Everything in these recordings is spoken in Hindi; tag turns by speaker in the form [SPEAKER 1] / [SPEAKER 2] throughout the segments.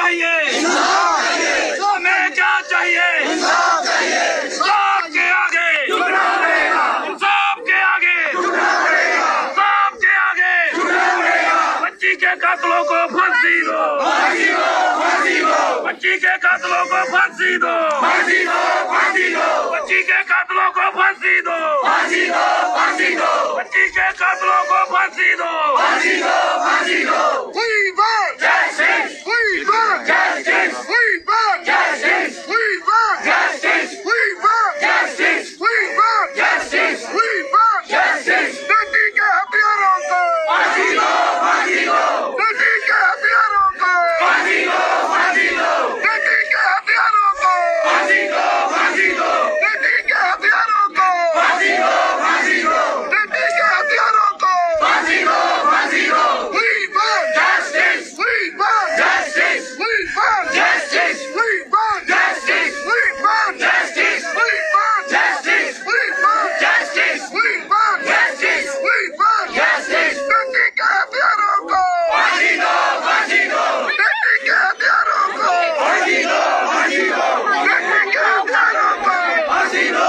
[SPEAKER 1] चाहिए? हमें क्या चाहिए? इंसाफ के आगे, इंसाफ के आगे, इंसाफ के आगे, बच्ची के कातलों को फांसी दो, बच्ची के कातलों को फांसी दो, बच्ची के कातलों को फांसी दो, बच्ची के कातलों को फांसी दो। We want justice. We want justice. We want justice. We want justice. We want justice. We want justice. We want justice. बेटी के हथियारों को फांसी दो, बेटी के हथियारों को फांसी दो, बेटी के हथियारों को फांसी दो, बेटी के हथियारों को फांसी दो, बेटी के हथियारों को फांसी दो। We want justice. We want justice. We want justice. We want justice. We want justice. We want justice. We want justice. We want justice. We want justice. बेटी के हथियारों को फांसी दो, बेटी के हथियारों को फांसी दो, बेटी के हथियारों को फांसी दो।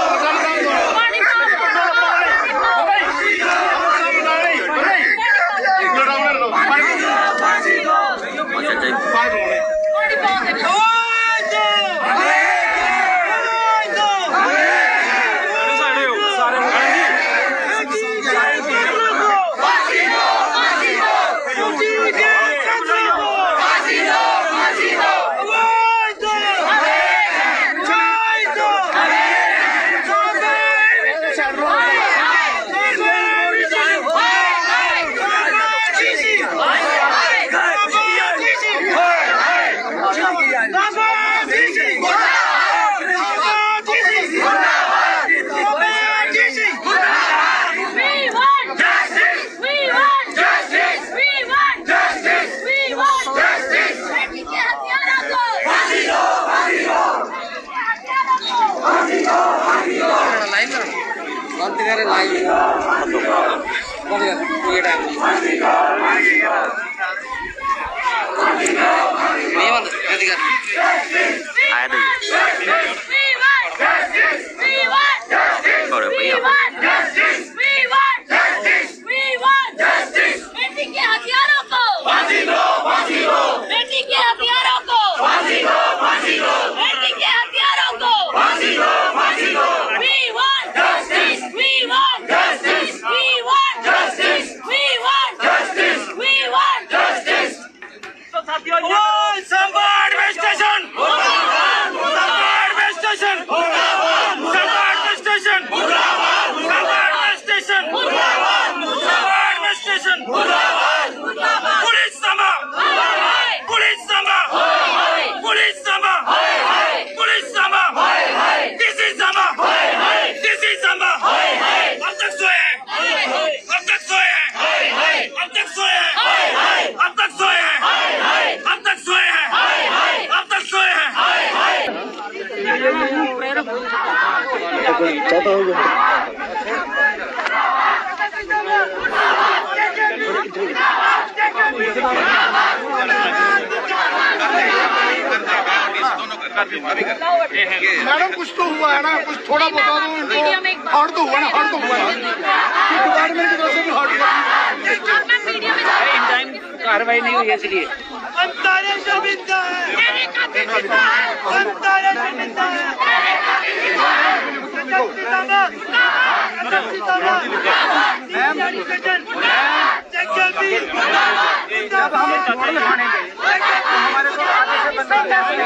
[SPEAKER 2] मैडम कुछ तो हुआ है ना, कुछ थोड़ा बता दो इनको। हार्ट तो हुआ ना, हार्ट तो हुआ है डिपार्टमेंट की तरफ से भी हार्ट हुआ। इन टाइम कार्रवाई नहीं हुई है इसलिए हमारे को आगे से बंदा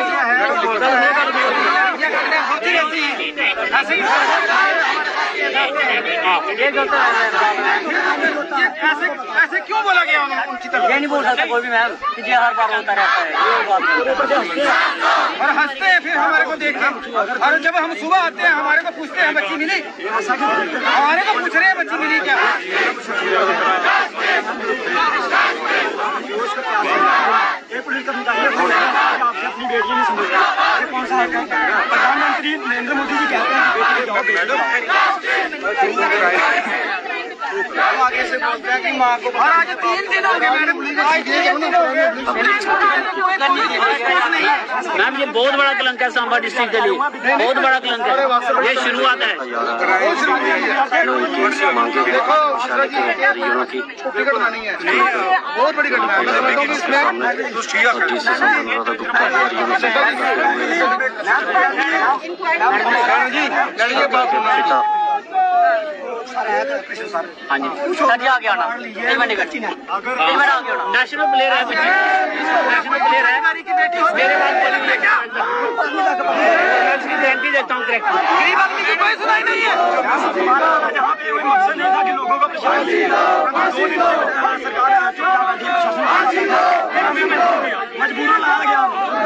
[SPEAKER 2] ऐसे क्यों बोला गया उनकी तरफ? ये नहीं बोल सकता कोई भी मैम कि ये हर बार होता रहता है, ये बात और हंसते हैं फिर हमारे को देख के। और जब हम सुबह आते हैं हमारे को पूछते हैं बच्ची मिली, हमारे को पूछ रहे हैं बच्ची मिली क्या? पुलिस का अपनी बेटी नहीं समझ रहा कौन सा प्रधानमंत्री नरेंद्र मोदी जी कहते हैं कि बेटी को हम आगे से बोलते हैं कि माँ को और आज 3 दिन हो गए मैडम, आज 3 दिन हो गए।
[SPEAKER 3] मैम ये बहुत बड़ा कलंक है सांबा डिस्ट्रिक्ट के लिए, बहुत बड़ा कलंक है, ये शुरुआत है।
[SPEAKER 2] घटना नहीं है, बहुत बड़ी घटना है।
[SPEAKER 3] हाँ जी सर जी आगे आना, नेशनल प्लेयर है, नेशनल प्लेयर है मेरे पास गारंटी देता हूँ। करेक्ट
[SPEAKER 2] गरीब आदमी की कोई सुनाई नहीं है। यहाँ पे कोई मकसद नहीं था कि लोगों को मजबूरन आ गया।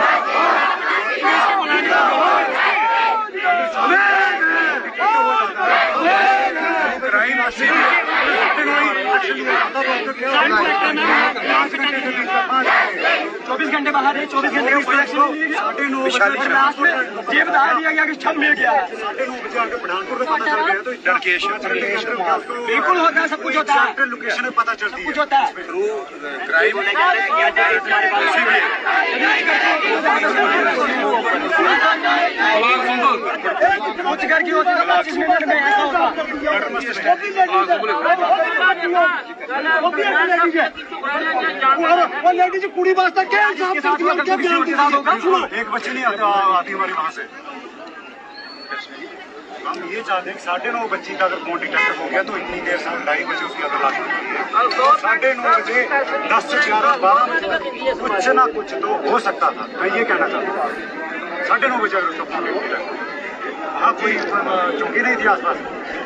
[SPEAKER 2] चौबीस घंटे बाहर है, 24 घंटे ये बता दिया गया कि छम मिल गया। बिल्कुल होता है, सब कुछ होता है, लोकेशन पता चलती है, कुछ होता है। कुछ घर की होती है 25 मिनट में ऐसा होता। लेडीज कुड़ी वास्ता क्या एक बच्चे नहीं आती हमारी वहाँ से। हम ये चाहते हैं कि 9:30 बच्ची का अगर फोन डिटेक्ट हो गया तो इतनी देर से 2:30 बजे उसकी अगर लाश होती है, 9:30 बजे 10 से 11 12 कुछ ना कुछ तो हो सकता था। मैं ये कहना चाहता हूँ 9:30 बजे अगर उसका फोन डिटेक्ट, वहाँ कोई चौकी नहीं थी आसपास।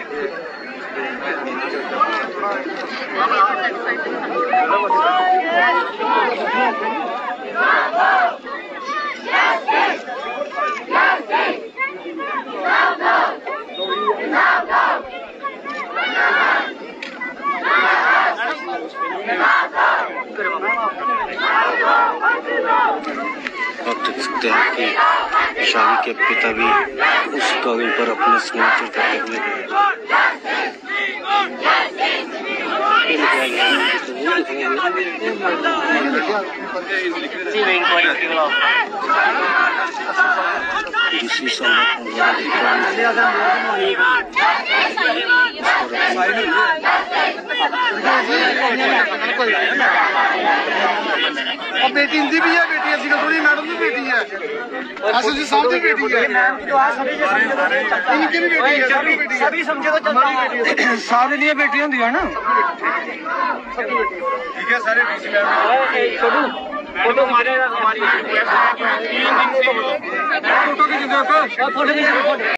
[SPEAKER 4] आप देख सकते हैं कि शादी के पिता भी उस कागज पर अपने सिग्नेचर करते हुए दूसरी
[SPEAKER 1] बेटी इनकी भी है, बेटी ऐसी थोड़ी, मैडम की बेटी है, ऐसे जी साहब की बेटी है, इनकी भी बेटी है,
[SPEAKER 2] सभी समझे तो चलता है।
[SPEAKER 1] सारे लिए बेटी होती है ना।
[SPEAKER 2] ठीक है सारे फोटो हमारी